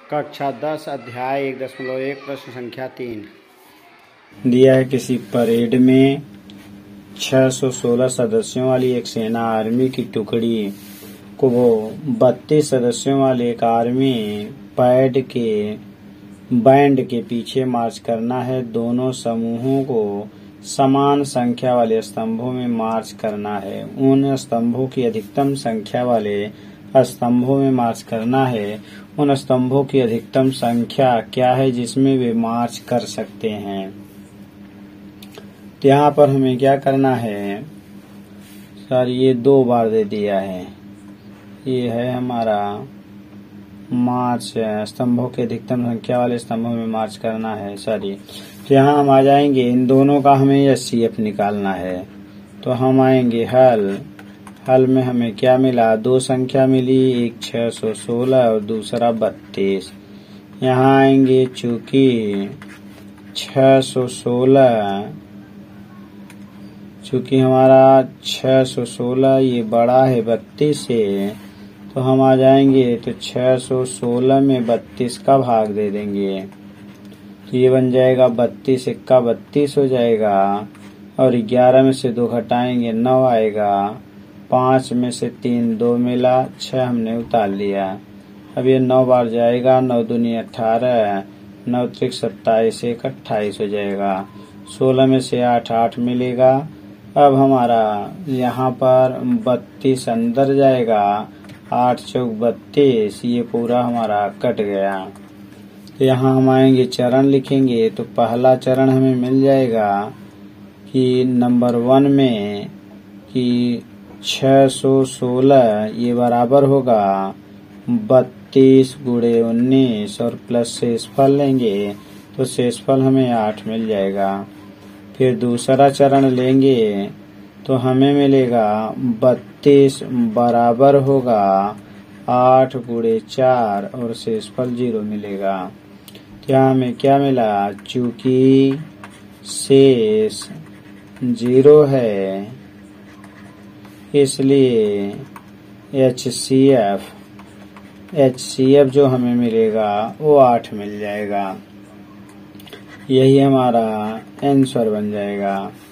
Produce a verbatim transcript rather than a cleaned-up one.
कक्षा दस अध्याय एक दशमलव एक प्रश्न संख्या तीन। दिया है किसी परेड में छह सौ सोलह सदस्यों वाली एक सेना आर्मी की टुकड़ी को वो बत्तीस सदस्यों वाले एक आर्मी पैड के बैंड के पीछे मार्च करना है। दोनों समूहों को समान संख्या वाले स्तंभों में मार्च करना है। उन स्तंभों की अधिकतम संख्या वाले स्तंभों में मार्च करना है। उन स्तंभों की अधिकतम संख्या क्या है जिसमें वे मार्च कर सकते हैं। तो यहाँ पर हमें क्या करना है सर, ये दो बार दे दिया है। ये है हमारा मार्च, स्तंभों की अधिकतम संख्या वाले स्तंभों में मार्च करना है सॉरी। तो यहाँ हम आ जाएंगे, इन दोनों का हमें एच सी एफ निकालना है। तो हम आएंगे हल हल में हमें क्या मिला, दो संख्या मिली, एक छह सौ सोलह और दूसरा बत्तीस। यहाँ आएंगे चूंकि छह सौ सोलह चूंकि हमारा छह सौ सोलह ये बड़ा है बत्तीस से, तो हम आ जाएंगे तो छह सौ सोलह में बत्तीस का भाग दे देंगे। तो ये बन जाएगा बत्तीस इक्का बत्तीस हो जाएगा और ग्यारह में से दो घटाएंगे नौ आएगा। पाँच में से तीन दो मिला, छह हमने उतार लिया। अब ये नौ बार जाएगा, नौ दूनी अठारह, नौ त्रिक सत्ताईस, एक अट्ठाईस हो जाएगा। सोलह में से आठ आठ मिलेगा। अब हमारा यहाँ पर बत्तीस अंदर जाएगा, आठ चौक बत्तीस, ये पूरा हमारा कट गया। तो यहाँ हम आएंगे चरण लिखेंगे। तो पहला चरण हमें मिल जाएगा कि नंबर वन में कि छह सौ सोलह ये बराबर होगा बत्तीस गुणे उन्नीस और प्लस शेषफल लेंगे तो शेषफल हमें आठ मिल जाएगा। फिर दूसरा चरण लेंगे तो हमें मिलेगा बत्तीस बराबर होगा आठ गुणे चार और शेषफल जीरो मिलेगा। क्या हमें क्या मिला, चूंकि शेष जीरो है इसलिए H C F H C F जो हमें मिलेगा वो आठ मिल जाएगा। यही हमारा आंसर बन जाएगा।